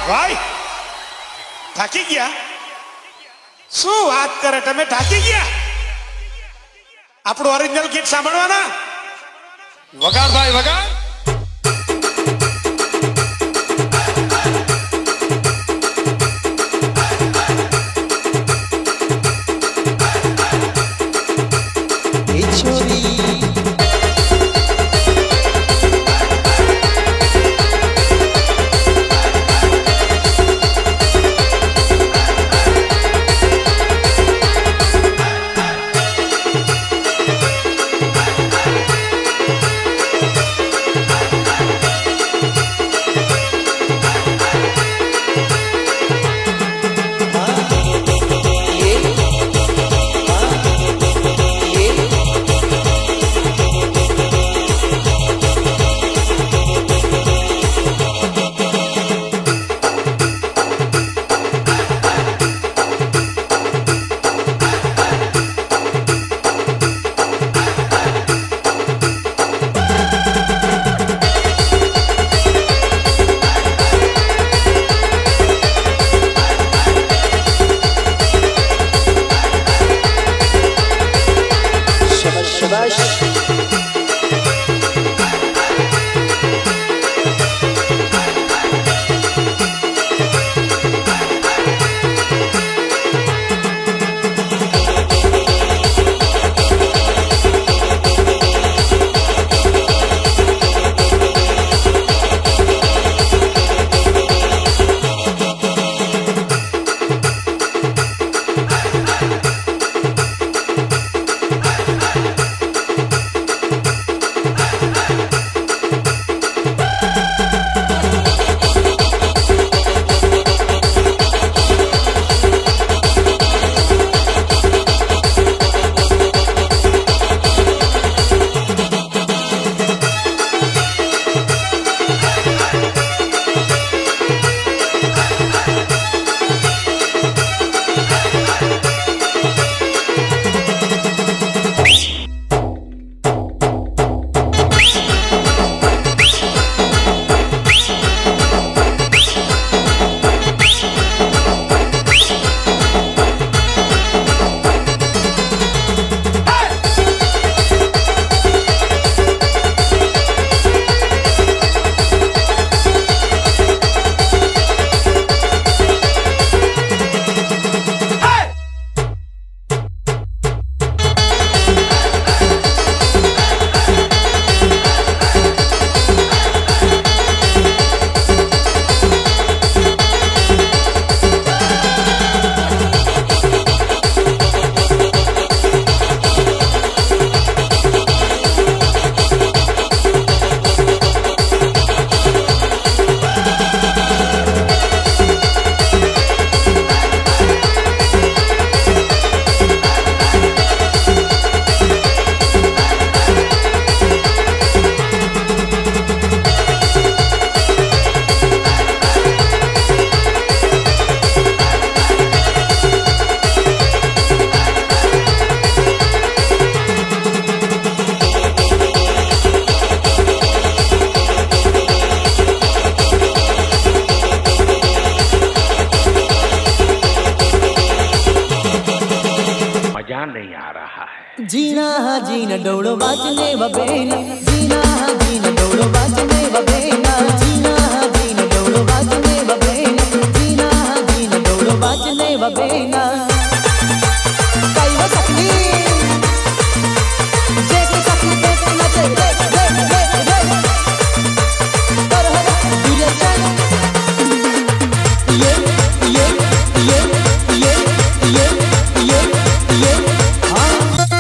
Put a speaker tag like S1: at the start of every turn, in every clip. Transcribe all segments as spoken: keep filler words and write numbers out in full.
S1: भाई થાકી ગયા શું વાત કરે તમે થાકી ગયા આપણું ઓરિજિનલ ગીત સાંભળવાના વગાડ ભાઈ વગાડ
S2: नहीं आ रहा है।
S3: जीना जीना डोड़ो बाजने बबेना, जीना जीना डोड़ो बाजने बबेना, जीना जीना डोड़ो बाजने बबेना, जीना जीना डोड़ो बाजने बबेना। कई वो सकली जैसे सकली जैसे नचे रे रे रे रे कर हो दुनिया चल ये ये ये ये ये ये ये हाँ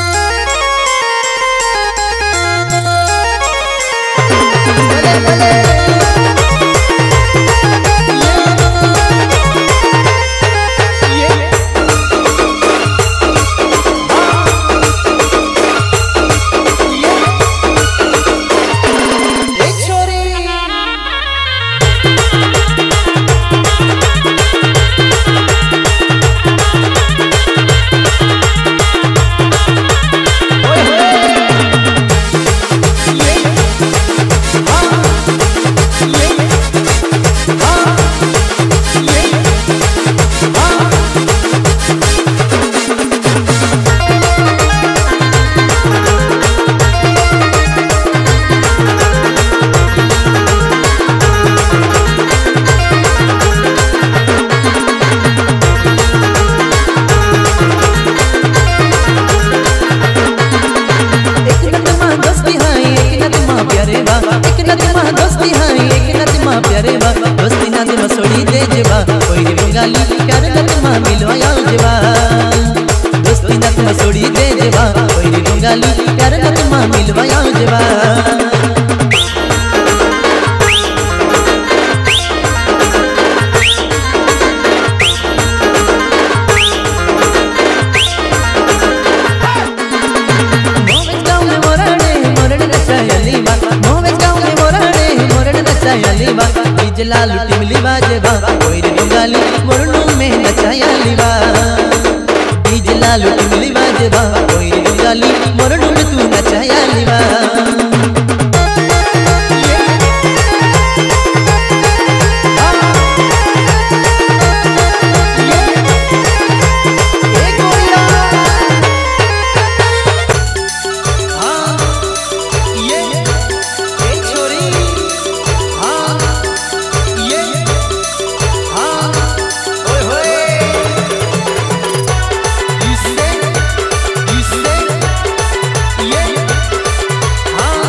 S3: भले भले ये ये प्यारे बा दोस्ती नाते मसोड़ी दे जेबा कोई रुंगाली प्यार नत मा मिलवाया जेबा दोस्ती नाते मसोड़ी दे जेबा कोई रुंगाली प्यार नत मा मिलवाया जेबा लालू टिमली बाजेबा कोई रुंगाली मोरनू में नचाया लीबा डीजे लालू टिमली बाजेबा कोई रुंगाली मोरनू में तू नचाया लीबा हाँ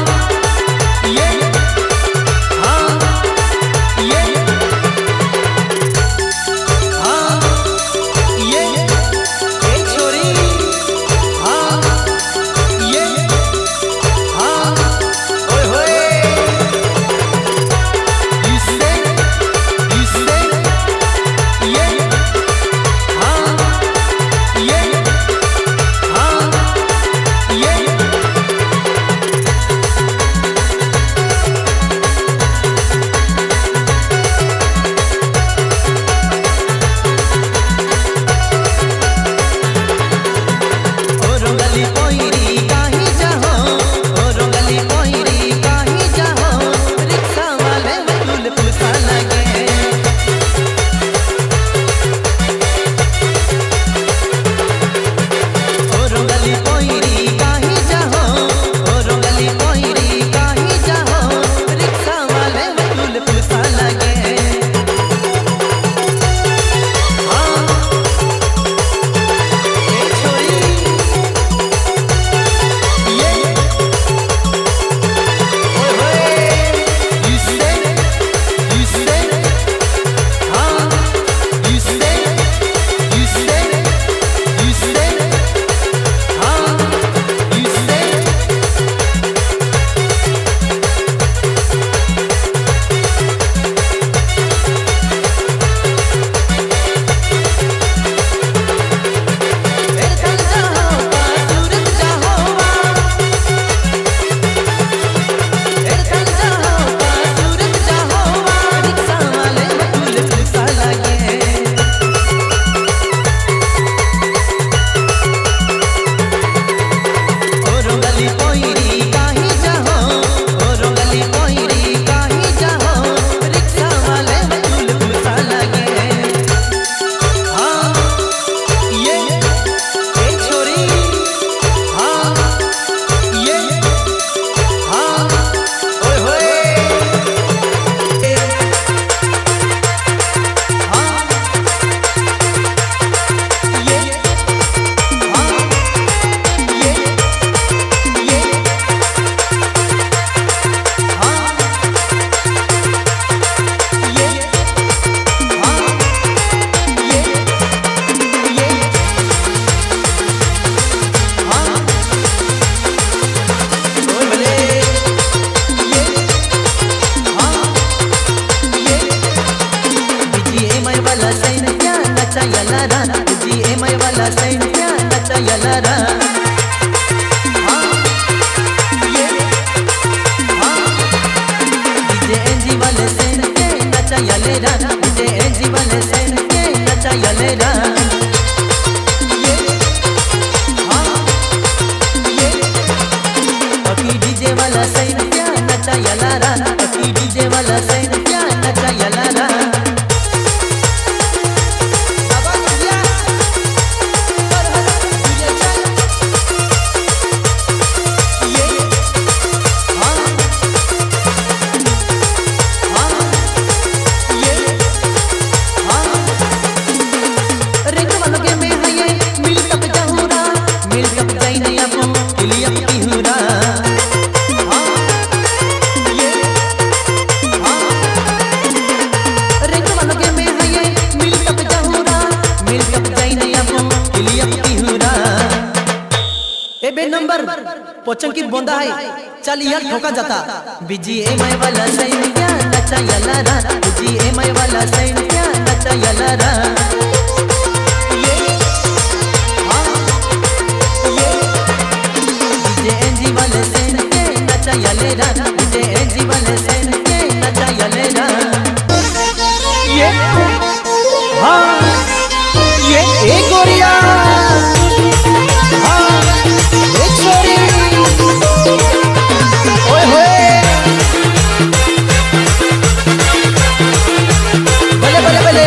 S3: पोचंकी बोंदा है चल यार ठोका जाता बीजी एम आई वाला सैन क्या नचा यलारा बीजी एम आई वाला सैन क्या नचा यलारा ये हाँ ये बीजे एनजी वाले सैन के नचा यलेरा बीजे एनजी वाले सैन के नचा यलेरा ये हाँ ये एक गोरिया हाँ एक छोरी ओए होए बले बले बले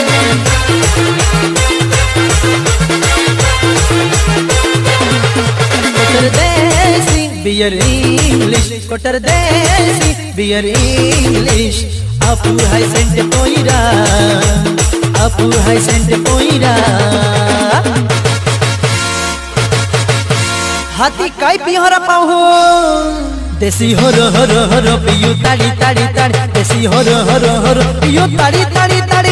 S3: कोटर देसी बियर इंग्लिश कोटर देसी बियर इंग्लिश अपू हाई सेंट पोईरा अपू हाई सेंट पोईरा हाथी काई पिहरा पाहु देसी हरो हरो हरो पियू ताड़ी ताड़ी ताड़ी देसी हरो हरो हरो पियू ताड़ी ताड़ी ताड़ी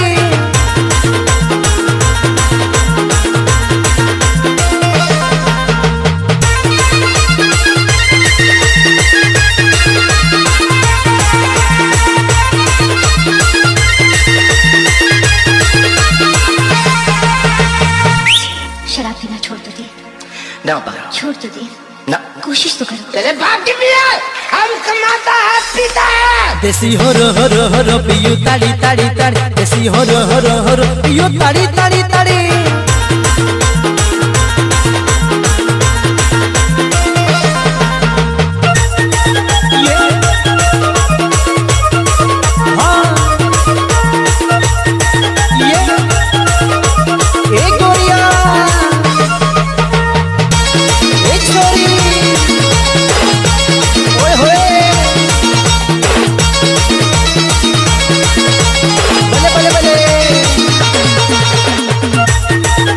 S4: शराब पीना छोड़ दो दी
S5: ना बा
S4: छोड़ दो दी
S5: ना
S4: कोशिश तो करो
S5: तेरे बाप की पिया हम कमाता है पीता है
S3: देसी हरो हरो हरो पियू ताड़ी ताड़ी ताड़ी देसी हरो हरो हरो पियू ताड़ी ताड़ी ताड़ी ये हाँ ये एक गोरिया एक छोरी ओए होए बले बले बले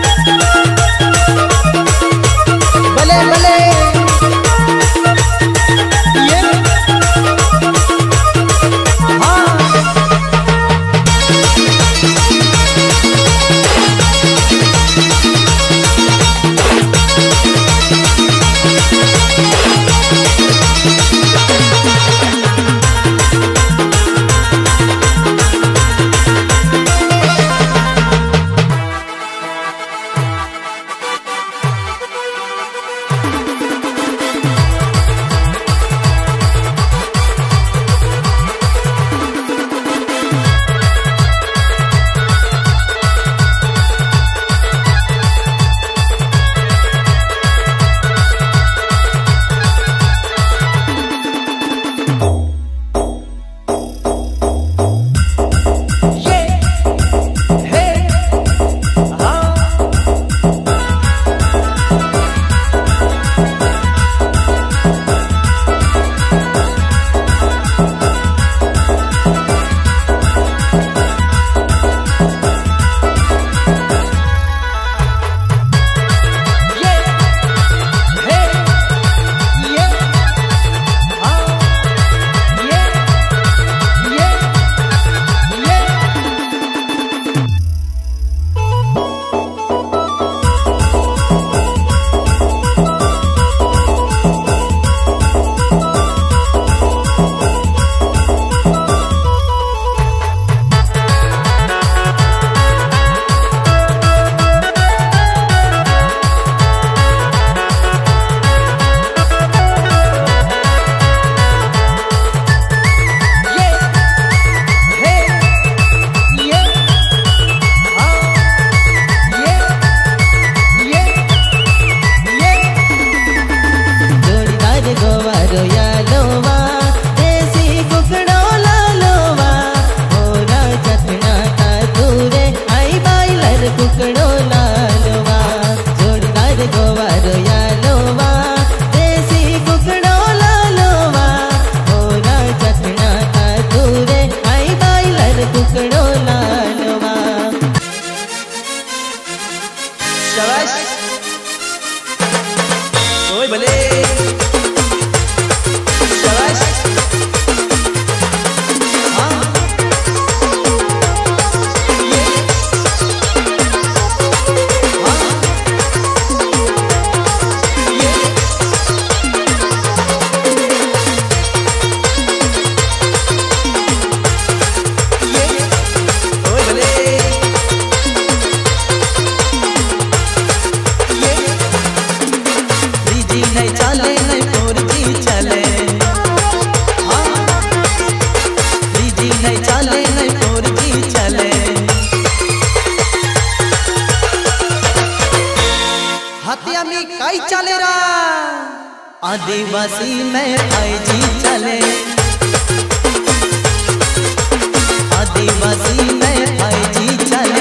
S3: आदिवासी में भाई जी चले, आदिवासी में भाई जी चले।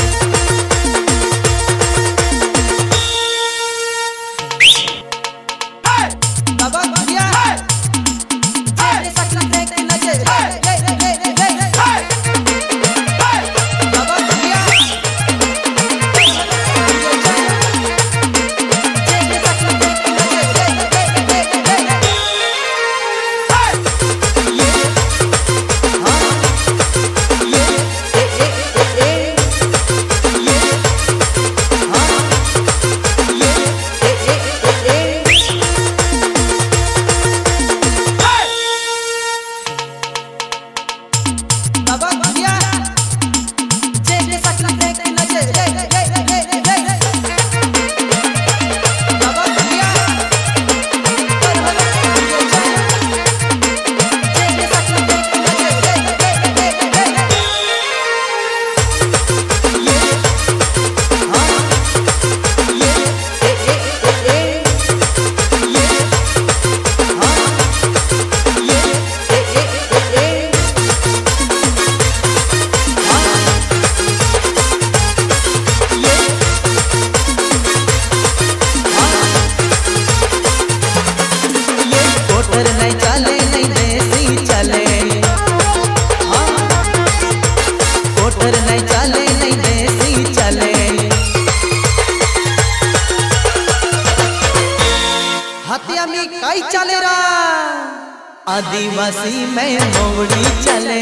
S3: आदिवासी में मोवड़ी चले,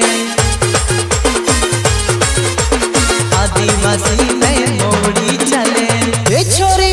S3: आदिवासी में मोवड़ी चले। ए छोरी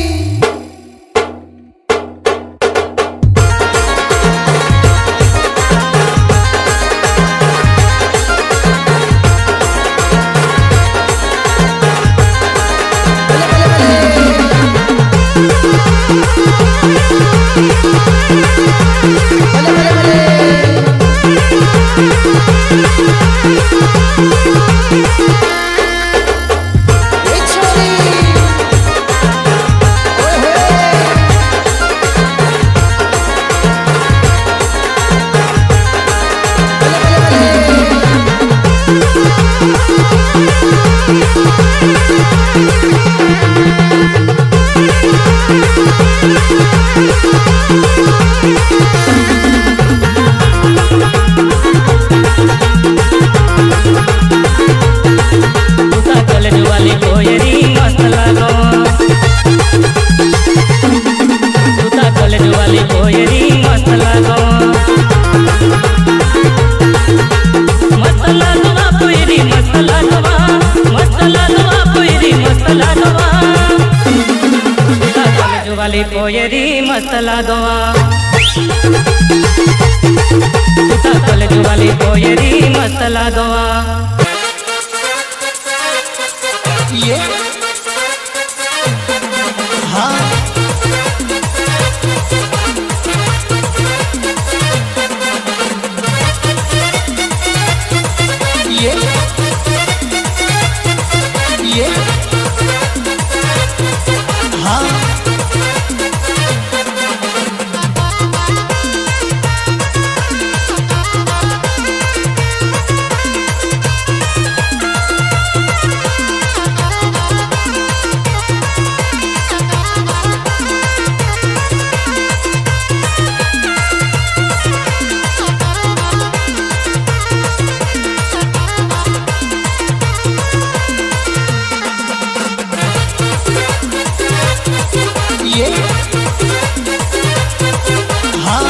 S6: कोयरी मसला दवा कॉलेज वाली कोयरी मसला दवा।
S3: ये हाँ ये ये हाँ ये हाँ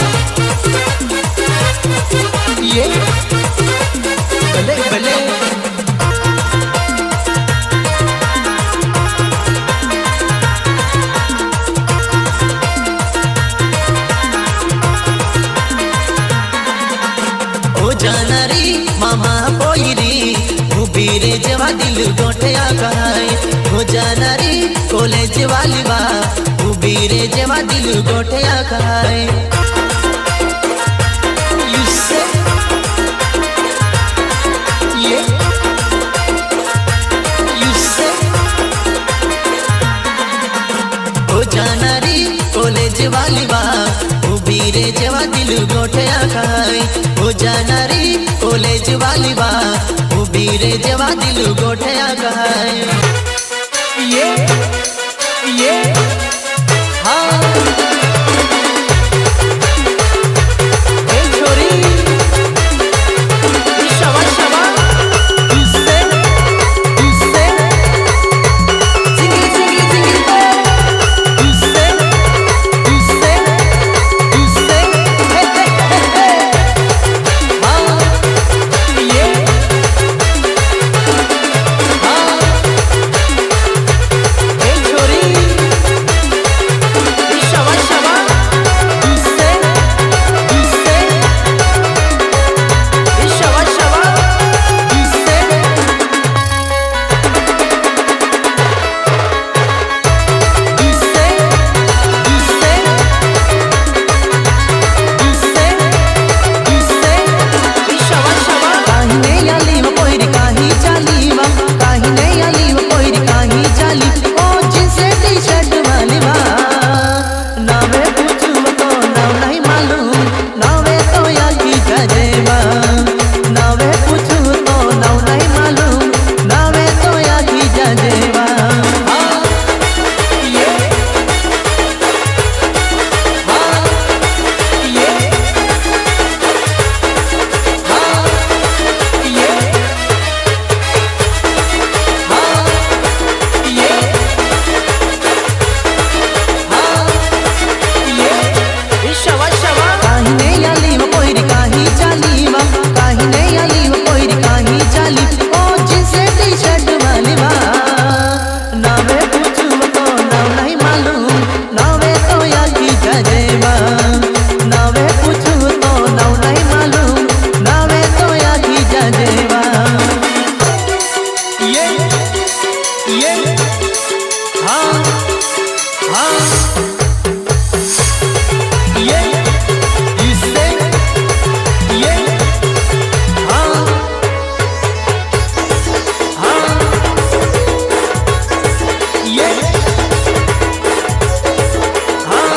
S3: ये भले भले ओ जानरी मामा पोईरी उबीरे जवा दिल गोठया गाय। ओ जानरी कॉलेज वाली बा उबीरे जवा दिल गोठया गाय। ये ओ जानरी कॉलेज वाली बा बीरे जेवा दिल गोठे आखाई हो जानारी कॉलेज वाली बा ओ बीरे जेवा दिल गोठे आखाई ये ये हाँ ए छोरी शवा शवा इससे इससे सिंगिल सिंगिल सिंगिल इससे इससे इससे हे हे हे हे हाँ ये हाँ ए छोरी शवा शवा इससे इससे शवा शवा इससे इससे इससे इससे इससे शवा शवा काही नाही आली व पोरी काही चाली वा काही नाही आली व पोरी काही चाली ओ जिनसे टी शर्ट वाली वा नावे पूछू तो नाव नहीं मालूम नावे तो याकी जाजेवा नावे पूछू तो नाव नहीं मालूम नावे तो याकी जाजेवा हाँ ये हाँ ये हाँ ये हाँ ये हाँ ये शवा शवा काही नाही आली व पोरी काही चाली वा काही नाही आली व पोरी काही चाली ओ जिनसे टी शर्ट वाली वा नावे पूछू तो नाव नहीं मालूम नावे तो याकी जाजेवा नावे पूछू तो नाव नहीं मालूम नावे तो याकी जाजेवा ये ये हाँ हाँ ये इससे ये हाँ हाँ ये हाँ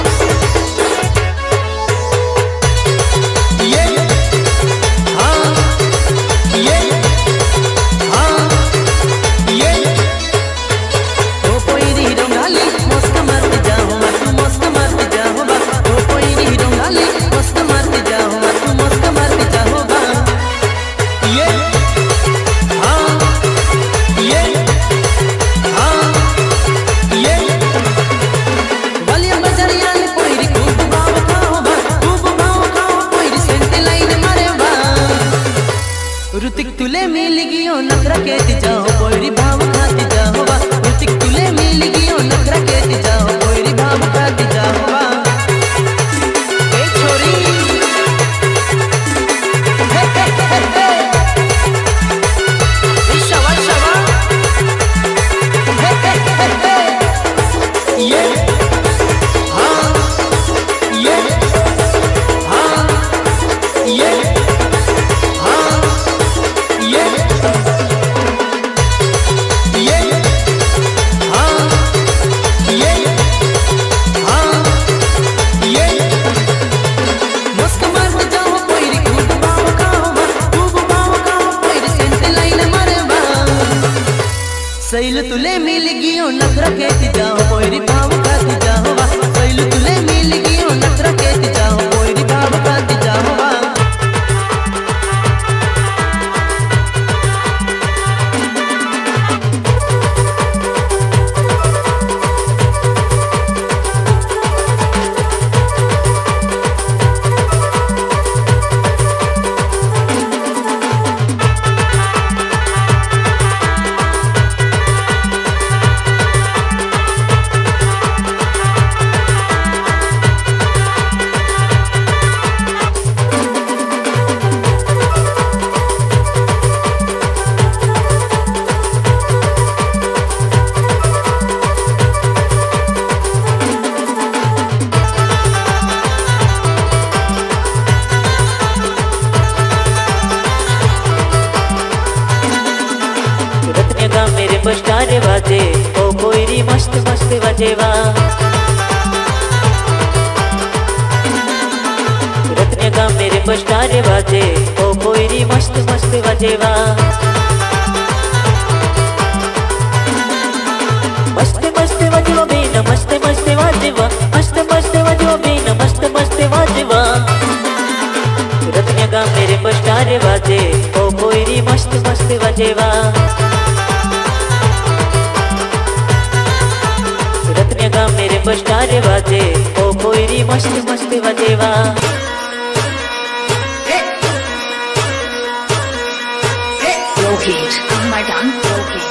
S3: ये हाँ ये हाँ ये ओ पोईरी रंगाली मस्त मारते जाओ मत मस्त मारते जाओ बा ओ पोईरी रंगाली मस्त मारते जाओ मत मस्त मारते जाओ बा ये हाँ ये हाँ ये वालिया बजरिया ने पोईरी खूब भाव खाओ बा खूब भाव खाओ पोईरी सेंटे लाइन मारे बा ऋतिक तुले मिल गियो नखरा केती जाओ पोईरी भाव खाती जाओ बा ऋतिक तुले मिल गियो नखरा केती जाओ पोईरी भाव खाती जाओ बा ए छोरी हे हे हे हे ए शवा शवा हे हे हे हे ये हाँ ये हाँ ये हाँ ये ये हाँ ये हाँ ये मस्त मारते जाओ पोईरी खूब भाव खाओ बा खूब भाव खाओ पोईरी सेंट लाइन मारे बा सैल तुले मिल गियो नखरा केती जाओ पोईरी भाव खाती जाओ बा सैल तुले मिल गियो नखरा केती जाओ पोईरी भाव खाती जाओ बा
S7: स्टार बाजे ओ कोईरी मस्त मस्त बजेवा पस्टारे बाजे ओ पोयरी मस्त मस्त वाजेवा मस्त मस्त वाजेवा बेन मस्त मस्त वाजेवा मस्त मस्त वाजेवा बेन मस्त मस्त वाजेवा रत्न्या का मेरे पस्टारे बाजे ओ पोयरी मस्त मस्त वाजेवा रत्न्या का मेरे पस्टारे बाजे ओ पोयरी मस्त मस्त वाजेवा
S4: Rohit, Madam Rohit.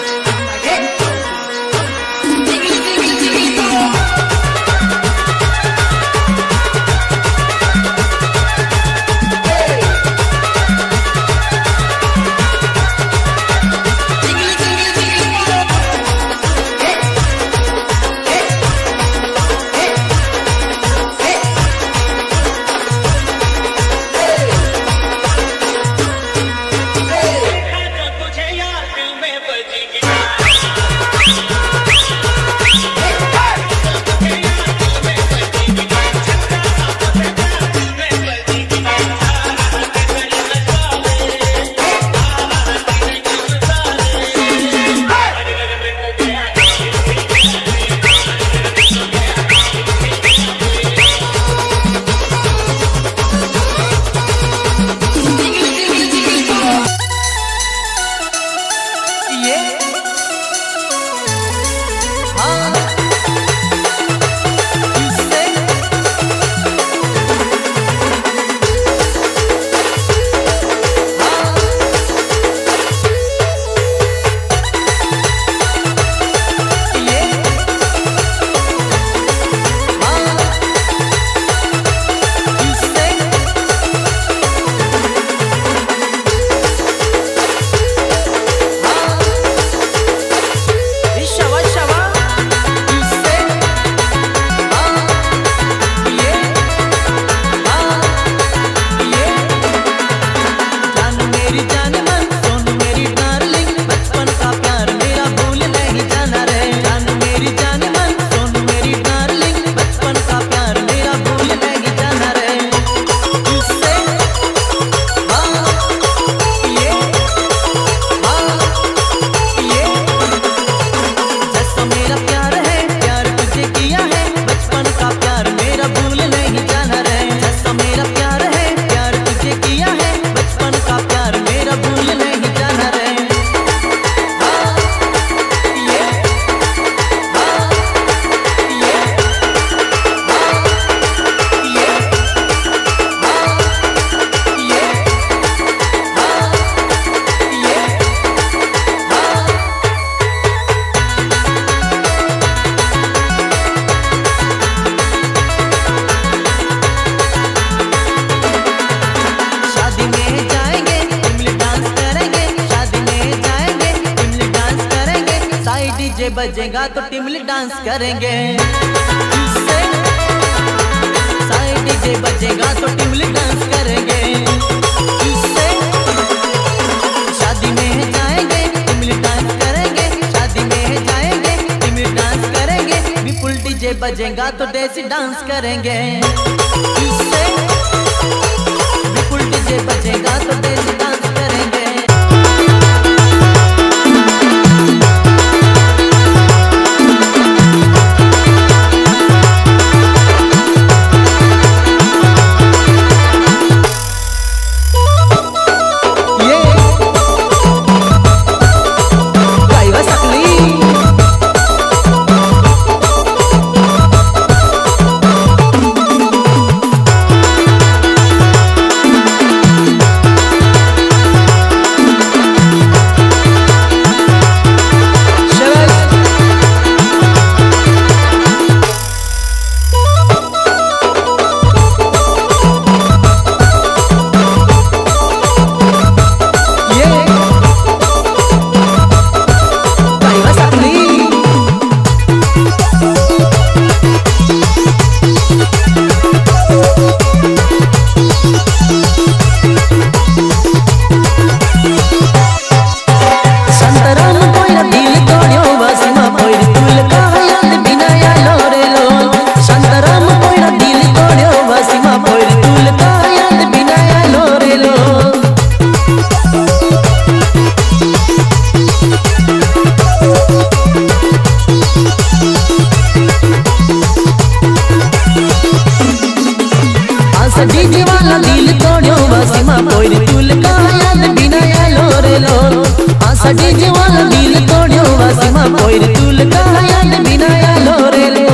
S3: डीजे बजेगा तो टिमली डांस करेंगे, साइड डीजे बजेगा तो टिमली डांस करेंगे। शादी में जाएंगे टिमली डांस करेंगे, शादी में जाएंगे टिमली डांस करेंगे। विपुल डीजे बजेगा तो देसी डांस करेंगे, विपुल डीजे बजेगा तो देसी डांस करेंगे।
S8: We'll be right back.
S3: वैर तुल का याद बिना आलो रेलो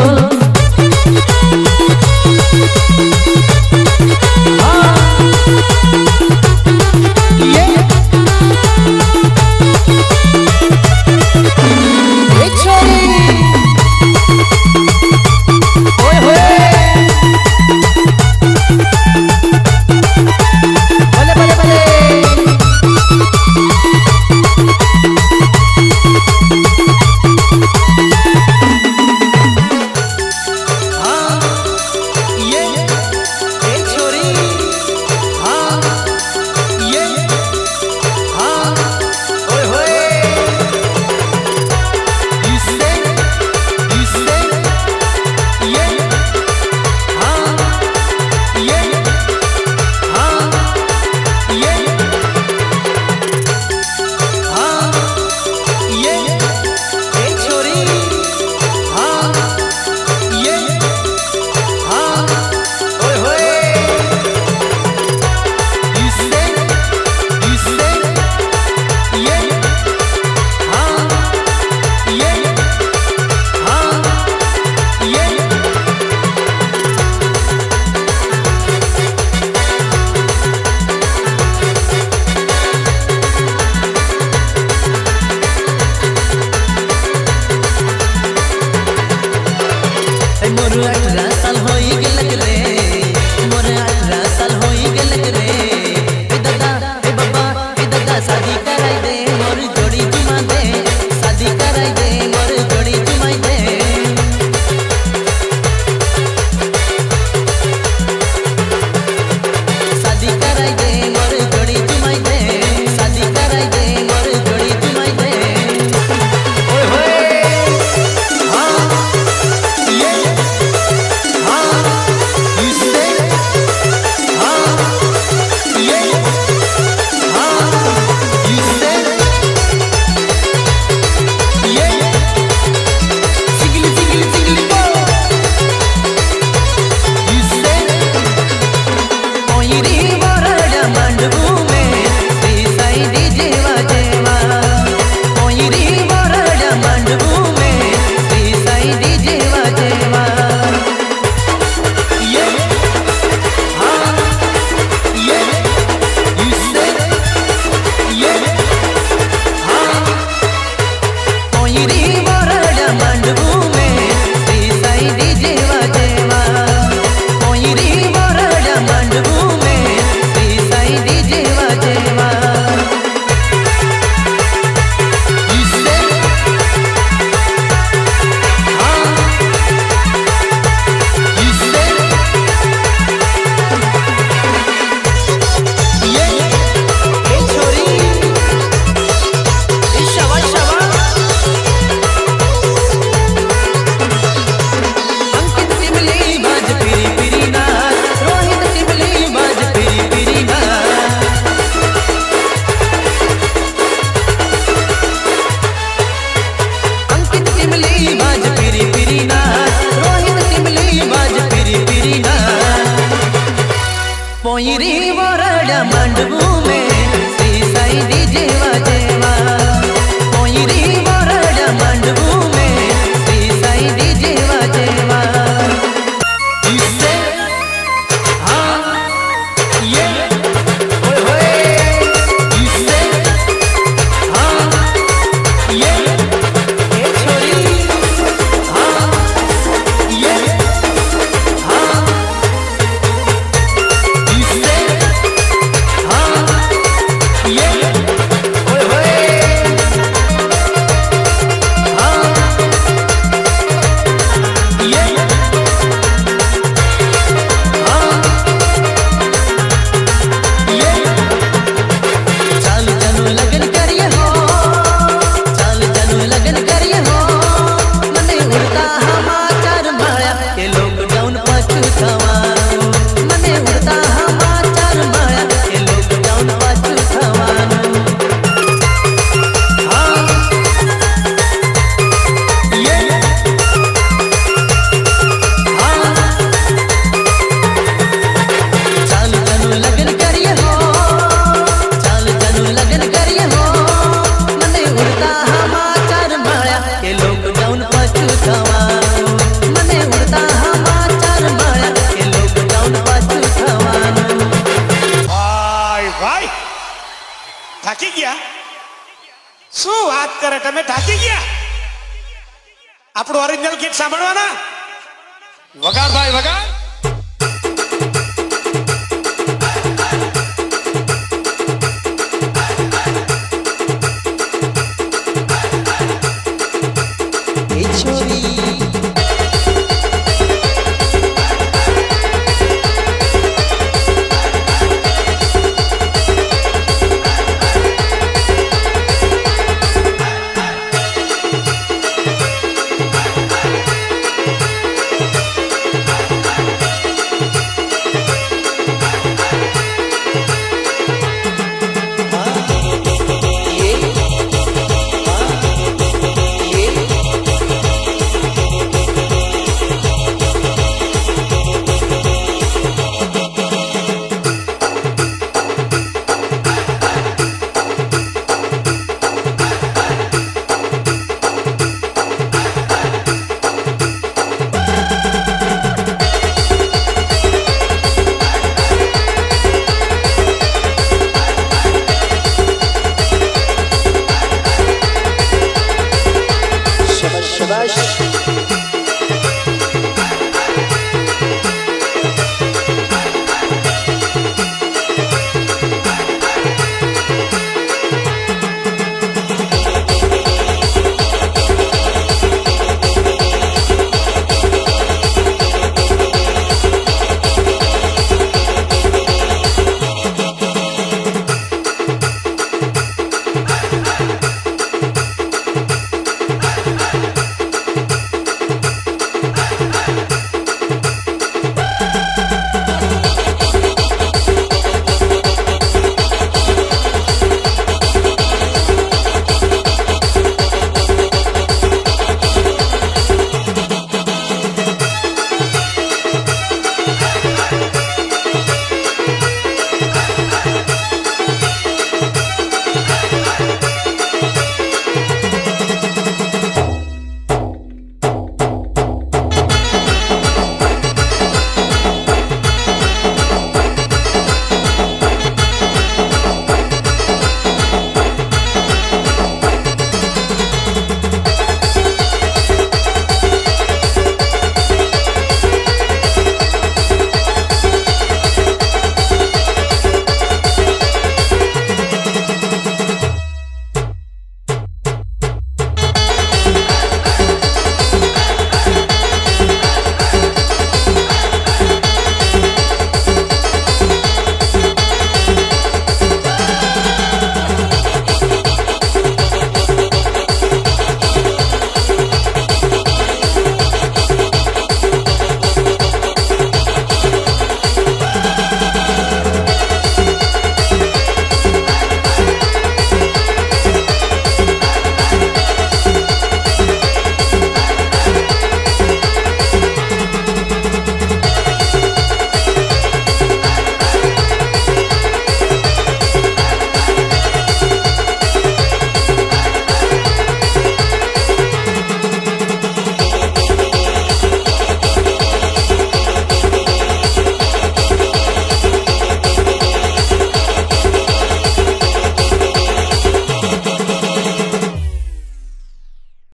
S1: શું વાત કરે તમે ઢાકી ગયા આપણું ઓરિજિનલ ગીત સાંભળવાના વગાડ ભાઈ વગાડ